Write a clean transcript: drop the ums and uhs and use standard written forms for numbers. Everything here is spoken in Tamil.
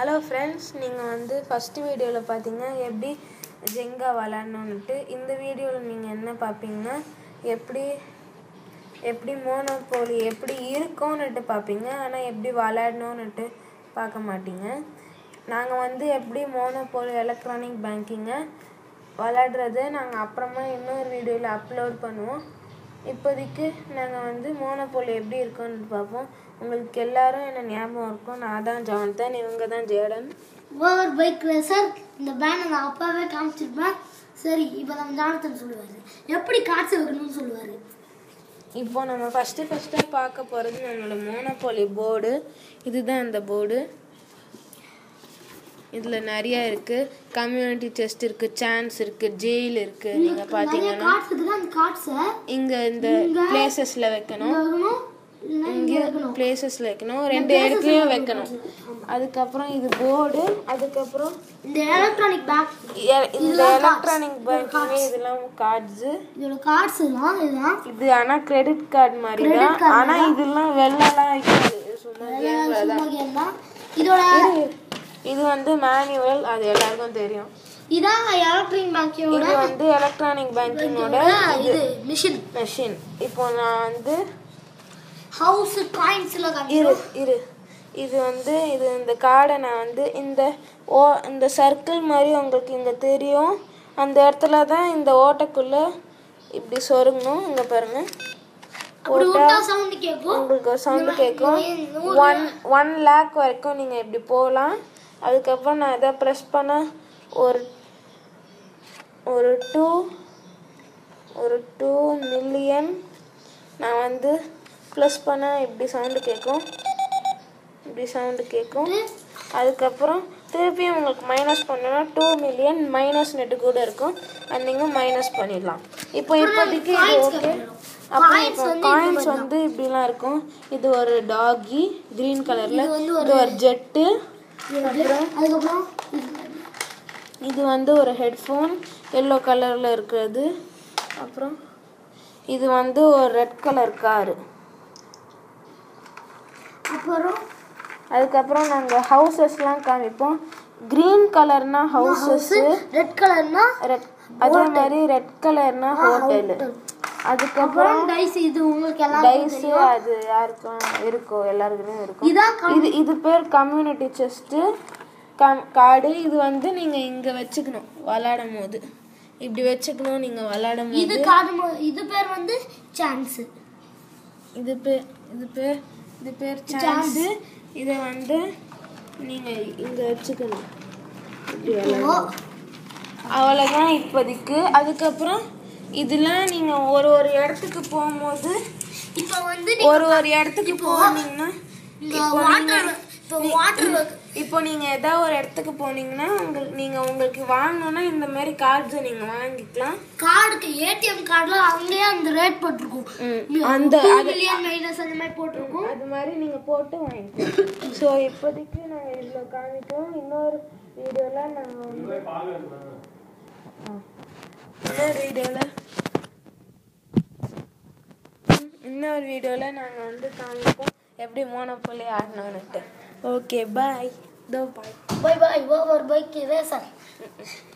ஹலோ ஃப்ரெண்ட்ஸ், நீங்கள் வந்து ஃபஸ்ட்டு வீடியோவில் பார்த்தீங்கன்னா எப்படி ஜெங்கா விளாட்ணுன்னுட்டு. இந்த வீடியோவில் நீங்கள் என்ன பார்ப்பீங்கன்னா எப்படி மோனோபோலி எப்படி இருக்கும்னுட்டு பார்ப்பீங்க. ஆனால் எப்படி விளாட்ணுன்னுட்டு பார்க்க மாட்டீங்க. நாங்கள் வந்து எப்படி மோனோபோலி எலக்ட்ரானிக் பேங்கிங்கை விளாட்றது நாங்கள் அப்புறமா இன்னொரு வீடியோவில் அப்லோட் பண்ணுவோம். இப்போதைக்கு நாங்கள் வந்து மோனோபோலி எப்படி இருக்குன்னு பார்ப்போம். உங்களுக்கு எல்லாரும் என்ன ஞாபகம் இருக்கும். நான் தான் ஜான்தன், இவங்க தான் ஜேடன். Over bike racer. இந்த பேனை நான் அப்பாவே காமிச்சிருப்பேன். சரி, இப்போ நம்ம ஜான்தன் சொல்லுவார் எப்படி காட்சி வைக்கணும்னு சொல்லுவார். இப்போ நம்ம ஃபஸ்ட்டாக பார்க்க போகிறது நம்மளோட மோனோபோலி போர்டு. இதுதான் அந்த போர்டு. இதில் நிறையா இருக்குது. கம்யூனிட்டி செஸ்ட் இருக்குது, சான்ஸ் இருக்குது, ஜெயில் இருக்குது. நீங்கள் பார்த்தீங்கன்னா இங்கே இந்த பிளேசஸில் வைக்கணும், இங்கே பிளேசஸில் வைக்கணும், 2 இடத்துலையும் வைக்கணும். அதுக்கப்புறம் இது போர்டு. அதுக்கப்புறம் இந்த எலக்ட்ரானிக் பேங்கிங் இதெல்லாம் கார்ட்ஸு. இதோட கார்ட்ஸ்லாம் இது ஆனால் கிரெடிட் கார்டு மாதிரி தான். ஆனால் இதெல்லாம் வெள்ளலாம் வைக்காது, சும்மா கேம் தான். இதோட இது வந்து மேனுவல், அது எல்லாருக்கும் தெரியும். இதான் எலக்ட்ரானிக் பேங்கிங்கோட, இது வந்து எலக்ட்ரானிக் பேங்கிங்கோட இது மெஷின். இப்போ நான் வந்து ஹவுஸ் காயின்ஸ்ல இது வந்து இந்த கார்டை நான் வந்து இந்த சர்க்கிள் மாதிரி உங்களுக்கு இங்கே தெரியும். அந்த இடத்துல தான் இந்த ஓட்டைக்குள்ளே இப்படி சொருங்கணும். இங்கே பாருங்கள், உங்களுக்கு ஒரு சவுண்டு கேட்கும். 1 lakh வரைக்கும் நீங்கள் இப்படி போகலாம். அதுக்கப்புறம் நான் இதை ப்ரெஸ் பண்ண ஒரு 2 மில்லியன் நான் வந்து ப்ளஸ் பண்ண இப்படி சவுண்டு கேட்கும். அதுக்கப்புறம் திருப்பியும் உங்களுக்கு மைனஸ் பண்ணோன்னா 2 மில்லியன் மைனஸ் நெட்டு கூட இருக்கும். அது நீங்கள் மைனஸ் பண்ணிடலாம். இப்போதைக்கு இது ஓகே. அப்புறம் இப்போ காயின்ஸ் வந்து இப்படிலாம் இருக்கும். இது ஒரு டாகி க்ரீன் கலரில், இது ஒரு ஜெட்டு. அதுக்கப்புறம் இது வந்து ஒரு ஹெட்ஃபோன் எல்லோ கலரில் இருக்கிறது. அப்புறம் இது வந்து ஒரு ரெட் கலர் காரு. அதுக்கப்புறம் நாங்கள் ஹவுசஸ்லாம் காமிப்போம். க்ரீன் கலர்னா ஹவுசஸ்ஸு, ரெட் கலர்னா அதே மாதிரி ரெட் கலர்னா ஹோட்டலு. அதுக்கப்புறம் இது உங்களுக்கு டைஸு, அது யாருக்கும் இருக்கும், எல்லாருக்குமே இருக்கும். இது பேர் கம்யூனிட்டி செஸ்ட்டு கார்டு. இது வந்து நீங்கள் இங்கே வச்சுக்கணும் விளாடும் போது, இப்படி வச்சுக்கணும் நீங்கள் விளாடும் போது. இது பேர் வந்து சான்ஸு. இது பேர் சான்ஸு. இதை வந்து நீங்கள் இங்கே வச்சுக்கணும், இப்படி விளாடணும். அவ்வளோதான் இப்போதைக்கு. அதுக்கப்புறம் இதெல்லாம் நீங்கள் ஒரு இடத்துக்கு போகும்போது, இப்போ வந்து ஒரு இடத்துக்கு போனீங்கன்னா, இப்போ நீங்கள் ஏதாவது ஒரு இடத்துக்கு போனீங்கன்னா உங்களுக்கு வாங்கணும்னா இந்த மாதிரி கார்ட்ஸை நீங்கள் வாங்கிக்கலாம். கார்டுக்கு ஏடிஎம் கார்டுல அங்கேயே அந்த ரேட் போட்டிருக்கும். அந்த மைனஸ் அந்த மாதிரி போட்டிருக்கும். அது மாதிரி நீங்கள் போட்டு வாங்கிக்கலாம். ஸோ இப்போதைக்கு நாங்கள் இவ்வளோ காமிப்போம். இன்னொரு வீடியோவில் நாங்கள் வந்து இன்னொரு வீடியோவில் நாங்கள் வந்து காமிப்போம் எப்படி மோனோபோலி ஆடணுன்னுட்டு. Okay, bye. Bye. Over bike racer.